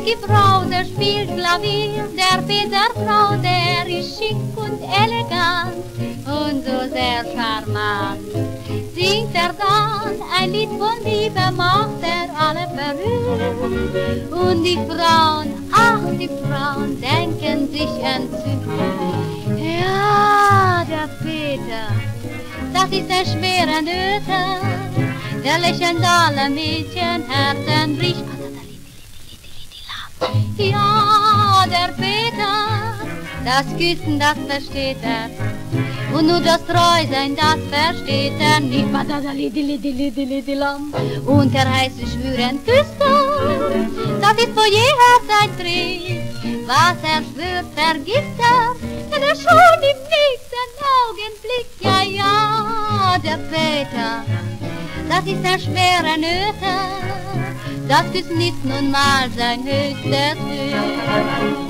Die Frau, der spielt Klavier, der Peter Frau, der ist schick und elegant und so sehr charmant. Singt er dann ein Lied von Liebe, macht er alle verrückt. Und die Frauen, ach die Frauen, denken sich entzückt. Ja, der Peter, das ist ein schwerer Nöter, der lächeln alle Mädchenherzen bricht. Ja, der Peter, das Küssen, das versteht er. Und nur das Treusein, das versteht er nicht. Und der heiße Schwüren küsst er, das ist vor jeher sein Trick. Was er schwört, vergisst er, denn er schon im nächsten Augenblick. Ja, ja, der Peter, das ist ein schwerer Nöter. Das Küssen ist nun mal sein höchstes Glück.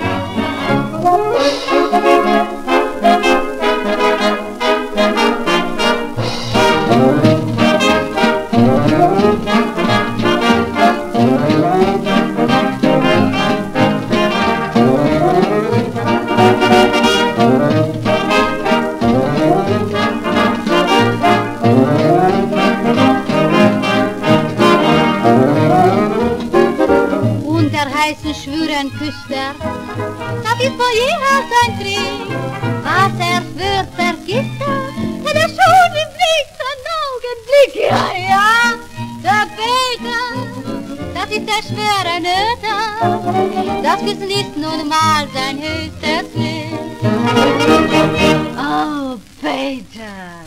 Heißen Schwüren küsst er, das ist vor jeher sein Trick. Was er schwört, vergisst er, denn er schon im nächsten Augenblick. Ja, ja, der Peter, das ist der schwere Nöter. Das Küssen ist nun mal sein höchstes Glück. Oh, Peter.